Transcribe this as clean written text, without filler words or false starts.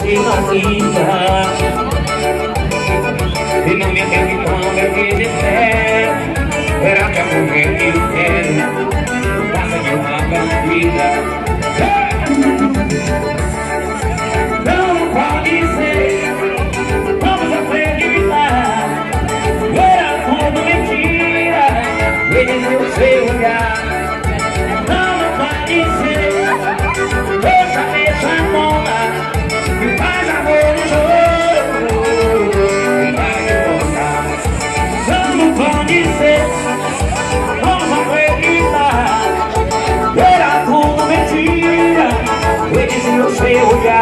você não quita. E não me atende quando eu te disser, será que a mulher que eu quero passa de uma bandida? Não pode ser, vamos acreditar. Era tudo mentira, ele no seu lugar. Não pode ser, outra vez a mona que faz amor no jogo e vai voltar. Não pode ser, vamos acreditar. Era tudo mentira, ele no seu lugar.